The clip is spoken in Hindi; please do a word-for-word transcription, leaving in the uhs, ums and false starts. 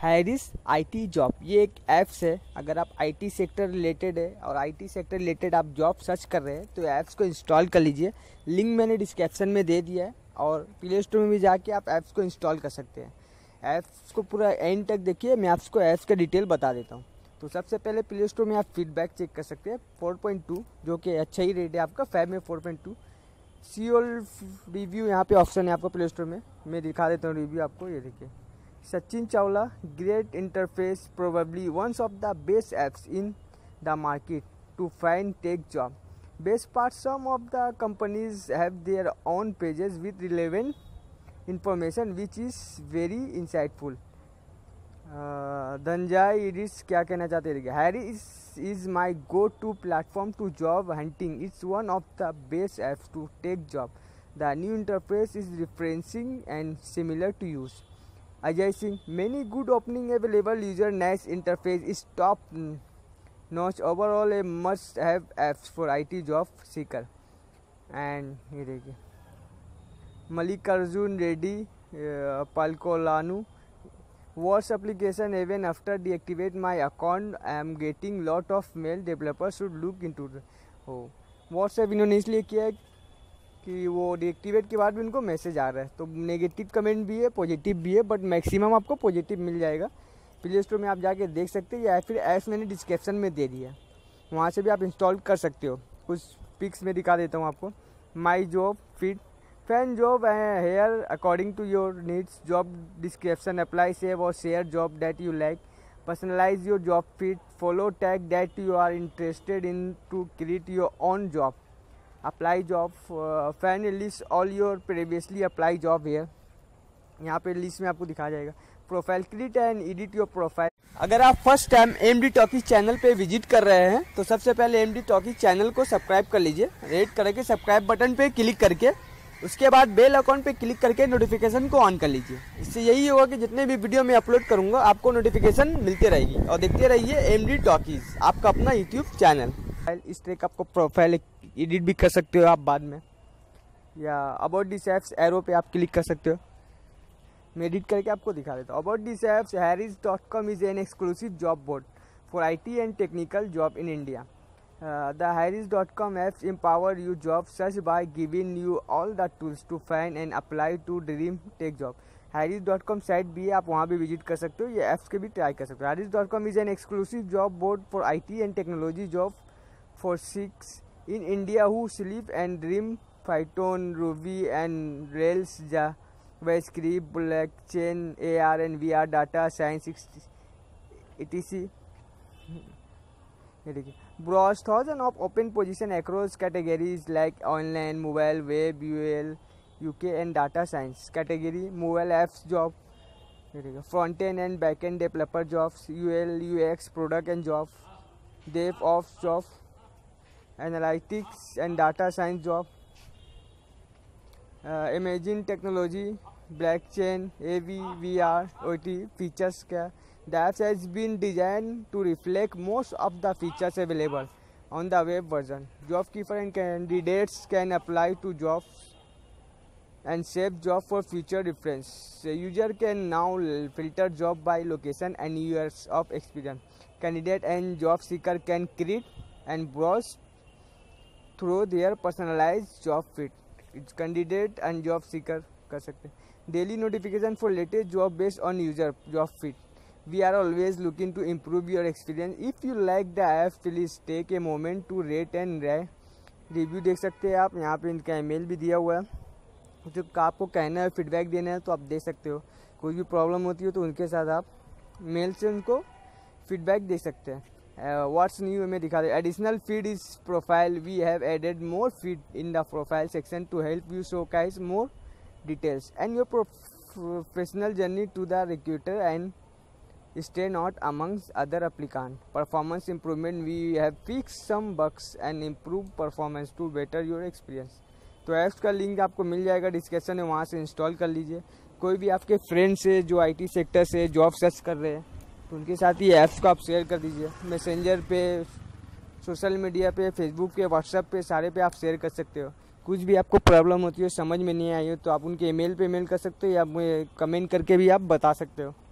हैरिस आईटी जॉब, ये एक ऐप्स है। अगर आप आईटी सेक्टर रिलेटेड है और आईटी सेक्टर रिलेटेड आप जॉब सर्च कर रहे हैं तो ऐप्स को इंस्टॉल कर लीजिए। लिंक मैंने डिस्क्रिप्शन में दे दिया है और प्ले स्टोर में भी जाके आप ऐप्स को इंस्टॉल कर सकते हैं। ऐप्स को पूरा एंड तक देखिए, मैं आपको ऐप्स का डिटेल बता देता हूँ। तो सबसे पहले प्ले स्टोर में आप फीडबैक चेक कर सकते हैं फोर पॉइंट टू, जो कि अच्छा ही रेट है आपका। फाइव में फोर पॉइंट टू। सीओल रिव्यू यहाँ पे ऑप्शन है आपको प्ले स्टोर में, मैं दिखा देता हूँ रिव्यू आपको। ये देखिए, Sachin Chawla, great interface, probably ones of the best apps in the market to find tech job. Best part, some of the companies have their own pages with relevant information which is very insightful. Dhananjay इरिस क्या कहना चाहते हैं? Harris is my go-to platform to job hunting. It's one of the best apps to take job. The new interface is refreshing and similar to use. Ajay Singh, many good opening available. User nice interface is top notch. Overall a must-have apps for I T job seeker. And ये देखिए, Mallikarjun Reddy, uh, Palkolanu. Worst application, even after deactivate my account I am getting lot of mail. Developers should look into the हो व्हाट्सएप इन्होंने इसलिए किया है कि वो डीएक्टिवेट के बाद भी उनको मैसेज आ रहा है। तो नेगेटिव कमेंट भी है, पॉजिटिव भी है, बट मैक्सिमम आपको पॉजिटिव मिल जाएगा। प्ले स्टोर में आप जाके देख सकते हैं या फिर ऐप्स मैंने डिस्क्रिप्शन में दे दिया है, वहाँ से भी आप इंस्टॉल कर सकते हो। कुछ पिक्स में दिखा देता हूँ आपको। My job fit, Find job here according to your needs. Job description, apply, save or share job that you like. Personalize your job feed. Follow tag that you are interested in to create your own job. Apply job. Uh, find list all your previously applied job here. यहाँ पे लिस्ट में आपको दिखा जाएगा। Profile, create and edit your profile. अगर आप first time MD talkies channel पे विजिट कर रहे हैं तो सबसे पहले एमडी टॉकीज चैनल को सब्सक्राइब कर लीजिए। रेड करके सब्सक्राइब बटन पे क्लिक करके उसके बाद बेल आइकॉन पे क्लिक करके नोटिफिकेशन को ऑन कर लीजिए। इससे यही होगा कि जितने भी वीडियो मैं अपलोड करूंगा आपको नोटिफिकेशन मिलती रहेगी। और देखते रहिए एमडी टॉकीज, आपका अपना यूट्यूब चैनल। इस तरह का आपको प्रोफाइल एडिट भी कर सकते हो आप बाद में, या अबाउट दिस एप्स एरो पे आप क्लिक कर सकते हो। मैं एडिट करके आपको दिखा देता हूँ। About this apps, Harris dot com is an exclusive job board for I T and technical job in India. Uh, the Harris dot com apps empower you job search by giving you all the tools to find and apply to dream tech job. Harris dot com site भी है, आप वहाँ भी विजिट कर सकते हो, ये ऐप्स के भी ट्राई कर सकते हो। Harris dot com is an exclusive job board for I T and technology job for six in India who sleep and dream Python, Ruby and Rails, JavaScript, blockchain, A R and V R, data science, et cetera. ये देखिए, broad thousand of open position across categories like online, mobile, web, UL, UK and data science category, mobile apps job, ये देखिए, front end and back end developer jobs, UL, UX, product and job, DevOps job, analytics and data science job, imaging technology, blockchain, AV, VR, OT features क्या। The app has been designed to reflect most of the features available on the web version. Job keeper and candidates can apply to jobs and save job for future reference. The user can now filter job by location and years of experience. Candidate and job seeker can create and browse through their personalized job feed. It's candidate and job seeker कर सकते हैं। Daily notification for latest job based on user job feed. We are always looking to improve your experience. If you like the app, please take a moment to rate and review. देख सकते हैं आप, यहाँ पे इनका ईमेल भी दिया हुआ है। जो आपको कहना है, फीडबैक देना है तो आप दे सकते हो। कोई भी प्रॉब्लम होती हो तो उनके साथ आप मेल से उनको फीडबैक दे सकते हैं। व्हाट्स न्यू में दिखा दे। Additional feed is profile, we have added more feed in the profile section to help you showcase more details and your professional journey to the recruiter and stay not amongst other applicant. Performance improvement, we have fixed some bugs and improved performance to better your experience. तो ऐप्स का लिंक आपको मिल जाएगा डिस्क्रिप्शन में, वहाँ से इंस्टॉल कर लीजिए। कोई भी आपके फ्रेंड्स है जो आईटी सेक्टर से जॉब सर्च कर रहे हैं तो उनके साथ ही ऐप्स को आप शेयर कर दीजिए। मैसेंजर पे, सोशल मीडिया पे, फेसबुक पे, व्हाट्सएप पे, सारे पे आप शेयर कर सकते हो। कुछ भी आपको प्रॉब्लम होती है, समझ में नहीं आई हो तो आप उनके ईमेल पे मेल कर सकते हो या कमेंट करके भी आप बता सकते हो।